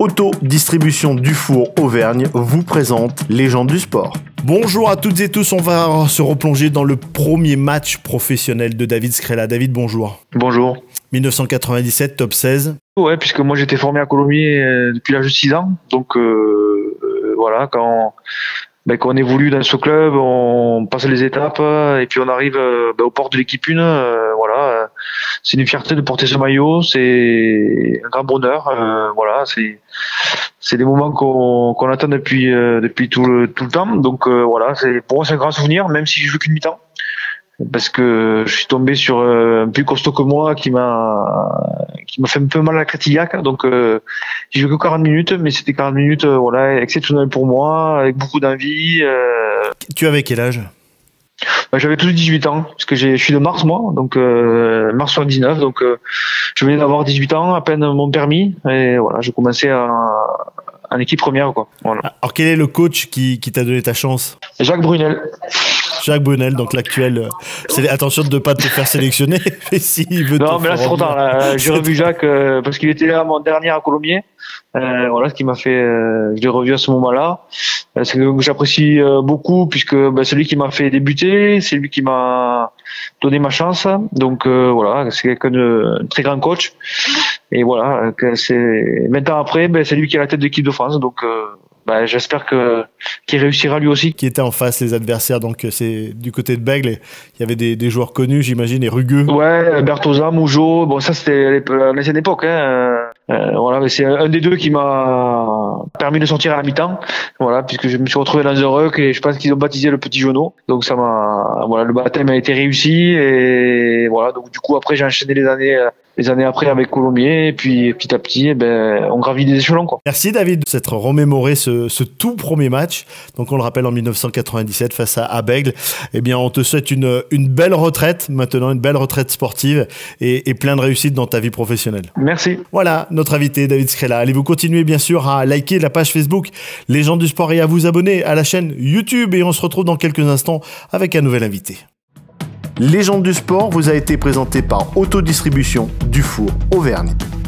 Autodistribution Dufour Auvergne vous présente Légende du sport. Bonjour à toutes et tous, on va se replonger dans le premier match professionnel de David Scrella. David, bonjour. Bonjour. 1997, top 16. Ouais, puisque moi j'étais formé à Colomiers depuis l'âge de 6 ans. Donc voilà, quand on évolue dans ce club, on passe les étapes et puis on arrive aux portes de l'équipe 1. Voilà, c'est une fierté de porter ce maillot, c'est un grand bonheur. Voilà, c'est des moments qu'on attend depuis tout le temps. Donc voilà, pour moi c'est un grand souvenir, même si je joue qu'une mi-temps, parce que je suis tombé sur un plus costaud que moi qui m'a fait un peu mal à la cartillaque. Donc j'ai joué que 40 minutes, mais c'était 40 minutes voilà, exceptionnelles pour moi, avec beaucoup d'envie. Tu avais quel âge? J'avais tous 18 ans, parce que je suis de Mars moi, donc Mars 79, donc je venais d'avoir 18 ans, à peine mon permis, et voilà, je commençais en équipe première, quoi. Voilà. Alors quel est le coach qui t'a donné ta chance? Jacques Brunel. Jacques Brunel, donc l'actuel. Attention de ne pas te faire sélectionner. S'il veut non, mais là c'est trop tard. J'ai revu Jacques parce qu'il était là mon dernier à Colomiers. Voilà, ce qui m'a fait. Je l'ai revu à ce moment-là. C'est que j'apprécie beaucoup puisque c'est lui qui m'a fait débuter, c'est lui qui m'a donné ma chance. Donc voilà, c'est quelqu'un de très grand coach. Et voilà, c'est 20 ans après, c'est lui qui est à la tête de l'équipe de France. Donc j'espère qu'il réussira lui aussi. Qui était en face les adversaires? Donc c'est du côté de Bègle. Il y avait des joueurs connus, j'imagine, et rugueux. Ouais, Bertosa, Mougeot. Bon, ça c'était l'ancienne époque. Voilà, mais c'est un des deux qui m'a permis de sortir à la mi-temps. Voilà, puisque je me suis retrouvé dans un ruck et je pense qu'ils ont baptisé le petit genou. Donc ça voilà, le baptême a été réussi et voilà. Donc du coup après j'ai enchaîné les années après avec Colomiers, et puis petit à petit, on gravit des échelons, quoi. Merci David de s'être remémoré ce tout premier match. Donc on le rappelle en 1997 face à Bègle. Eh bien on te souhaite une belle retraite maintenant, une belle retraite sportive et plein de réussite dans ta vie professionnelle. Merci. Voilà notre invité David Scrella. Allez-vous continuer bien sûr à liker la page Facebook Légende du sport et à vous abonner à la chaîne YouTube, et on se retrouve dans quelques instants avec un nouvel invité. Légende du sport vous a été présenté par Autodistribution Dufour Auvergne.